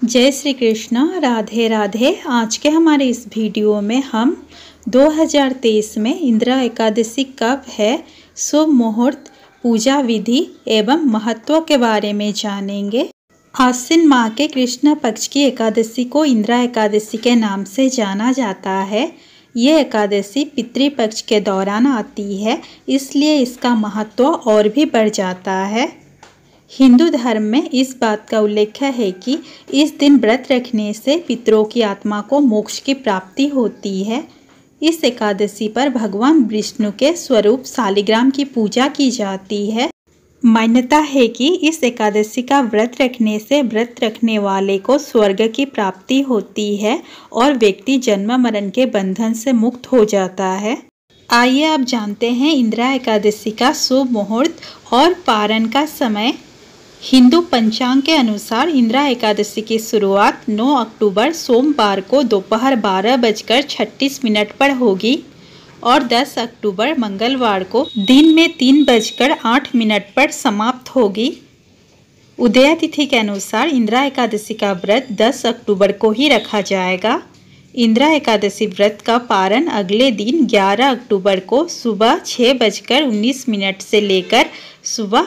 जय श्री कृष्ण, राधे राधे। आज के हमारे इस वीडियो में हम 2023 में इंदिरा एकादशी कब है, शुभ मुहूर्त, पूजा विधि एवं महत्व के बारे में जानेंगे। आश्विन माह के कृष्ण पक्ष की एकादशी को इंदिरा एकादशी के नाम से जाना जाता है। ये एकादशी पितृपक्ष के दौरान आती है, इसलिए इसका महत्व और भी बढ़ जाता है। हिंदू धर्म में इस बात का उल्लेख है कि इस दिन व्रत रखने से पितरों की आत्मा को मोक्ष की प्राप्ति होती है। इस एकादशी पर भगवान विष्णु के स्वरूप शालिग्राम की पूजा की जाती है। मान्यता है कि इस एकादशी का व्रत रखने से व्रत रखने वाले को स्वर्ग की प्राप्ति होती है और व्यक्ति जन्म मरण के बंधन से मुक्त हो जाता है। आइए अब जानते हैं इंदिरा एकादशी का शुभ मुहूर्त और पारण का समय। हिंदू पंचांग के अनुसार इंदिरा एकादशी की शुरुआत 9 अक्टूबर सोमवार को दोपहर 12:36 पर होगी और 10 अक्टूबर मंगलवार को दिन में 3:08 पर समाप्त होगी। उदय तिथि के अनुसार इंदिरा एकादशी का व्रत 10 अक्टूबर को ही रखा जाएगा। इंदिरा एकादशी व्रत का पारण अगले दिन 11 अक्टूबर को सुबह 6:19 से लेकर सुबह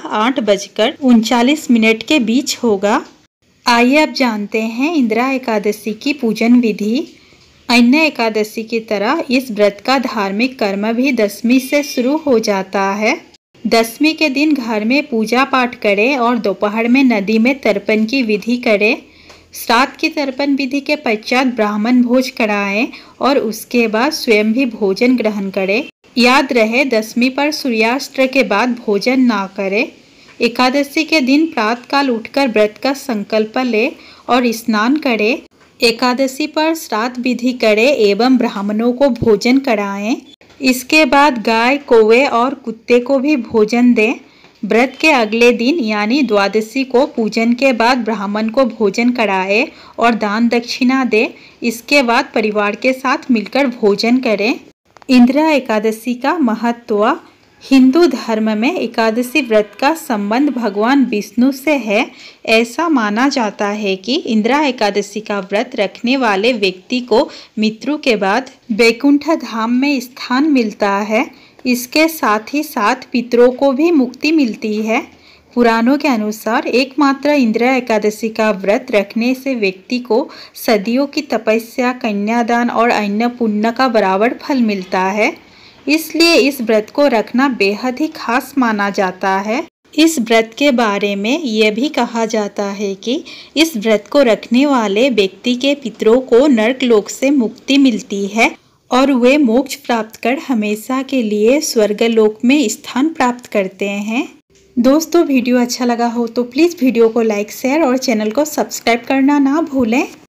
8:39 के बीच होगा। आइए अब जानते हैं इंदिरा एकादशी की पूजन विधि। अन्य एकादशी की तरह इस व्रत का धार्मिक कर्म भी दशमी से शुरू हो जाता है। दशमी के दिन घर में पूजा पाठ करें और दोपहर में नदी में तर्पण की विधि करें। श्राद्ध की तर्पण विधि के पश्चात ब्राह्मण भोज कराएं और उसके बाद स्वयं भी भोजन ग्रहण करें। याद रहे, दशमी पर सूर्यास्त के बाद भोजन ना करें। एकादशी के दिन प्रातःकाल उठकर व्रत का संकल्प ले और स्नान करें। एकादशी पर श्राद्ध विधि करें एवं ब्राह्मणों को भोजन कराएं। इसके बाद गाय, कौवे और कुत्ते को भी भोजन दें। व्रत के अगले दिन यानी द्वादशी को पूजन के बाद ब्राह्मण को भोजन कराए और दान दक्षिणा दे। इसके बाद परिवार के साथ मिलकर भोजन करें। इंदिरा एकादशी का महत्व। हिंदू धर्म में एकादशी व्रत का संबंध भगवान विष्णु से है। ऐसा माना जाता है कि इंदिरा एकादशी का व्रत रखने वाले व्यक्ति को मृत्यु के बाद वैकुंठ धाम में स्थान मिलता है। इसके साथ ही साथ पितरों को भी मुक्ति मिलती है। पुराणों के अनुसार एकमात्र इंदिरा एकादशी का व्रत रखने से व्यक्ति को सदियों की तपस्या, कन्यादान और अन्य पुण्य का बराबर फल मिलता है। इसलिए इस व्रत को रखना बेहद ही खास माना जाता है। इस व्रत के बारे में यह भी कहा जाता है कि इस व्रत को रखने वाले व्यक्ति के पितरों को नरकलोक से मुक्ति मिलती है और वे मोक्ष प्राप्त कर हमेशा के लिए स्वर्गलोक में स्थान प्राप्त करते हैं। दोस्तों, वीडियो अच्छा लगा हो तो प्लीज़ वीडियो को लाइक, शेयर और चैनल को सब्सक्राइब करना ना भूलें।